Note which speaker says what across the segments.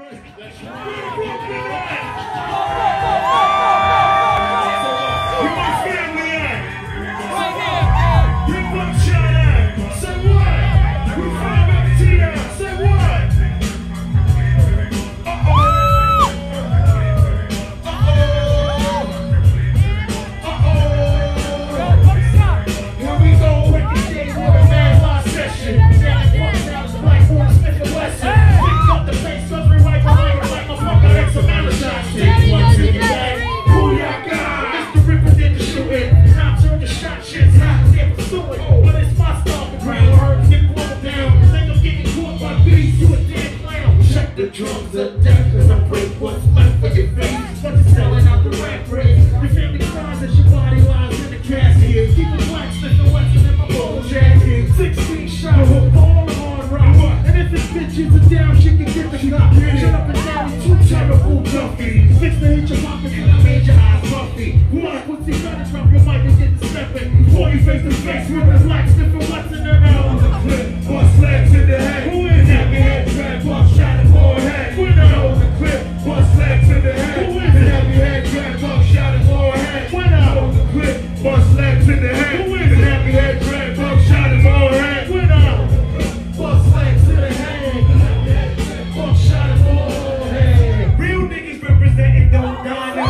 Speaker 1: Drums of death, cause I break what's left for your face. But you're selling out the rat race. Your family cries as your body lies in the casket. Keep it black, sniffing Weston in my polo jacket. 16 shots, all hard rock. And if this bitch is a down, she can get the knock. Shut up and down, you too terrible, Duffy. Fix to hit your pocket and I made your eyes puffy. What? What's he gonna drop your mic and get the stepping? Before you face to face with the black, sniffing Weston in the mouth. The clip, bust legs in the head. Who is that? Your head, drag, buck, shot it, forehead. Hold the clip, bust legs in the head. Who is it? Have your head, drag, buck, shot it, forehead. Hold the clip, bust legs in the head. Who is it? Have your head, drag, buck, shot it, forehead. Bust legs in the head. Buck, shot it, forehead. Real niggas representing don't die in the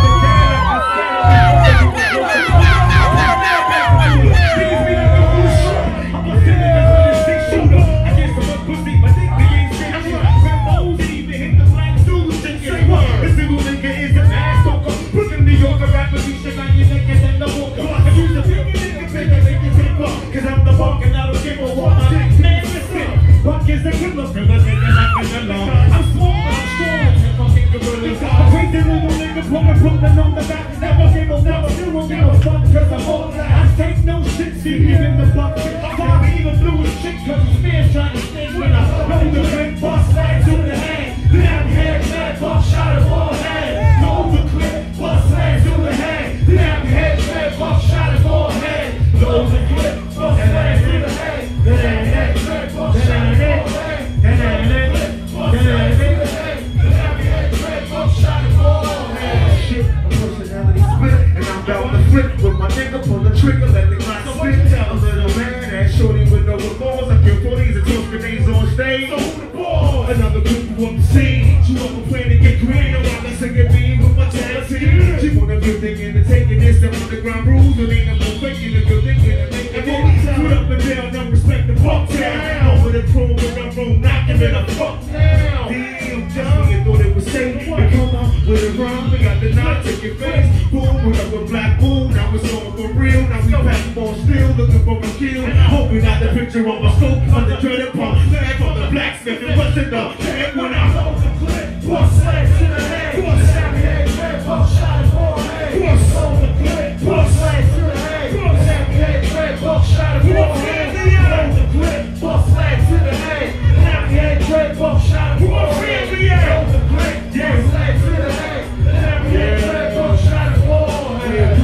Speaker 1: another people on the scene. She wanna plan to get green. I wanna sing it being with my tattoo. She wanna be thinking and taking this and underground rules. And ain't no more faking it, good thinking and making it. Put up and down, don't respect the fuck town. Over the throne with a room, knocking it a fuck down. Damn, just when you thought it was safe. They come out with a rhyme, we got the knife, take your face. Boom, with up with black boom. Now it's all for real. Now we pack more steel, looking for a kill. Hoping not the picture of a scope on the dreaded pump. Flag from the blacksmith and what's in the head when I hold the clip. Bust legs to the head. Bust head, red, buck, shot it, forehead. Bust hold the clip. Bust legs to the head. Bust head, red, buck, shot it, forehead. Hold the clip. Bust legs to the head. Head, red, buck, shot it, forehead. Hold the clip. Bust legs to the head. Head, red, buck, shot it, forehead.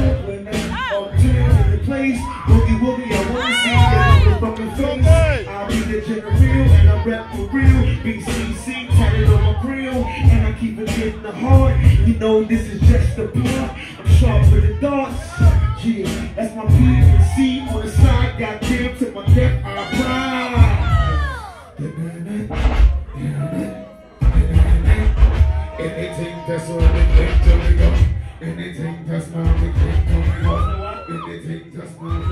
Speaker 1: Up in the place. Boogie woogie, I wanna see you from the face. I'll be the general and I rap for real. BCC tatted on my grill, and I keep it in the heart. You know this is just a blunt. I'm sharp with the darts. Yeah, that's my PNC on the side. Goddamn, to my death I ride. Anything that's on the thing till we go. Anything that's on the thing till we go. Anything that's on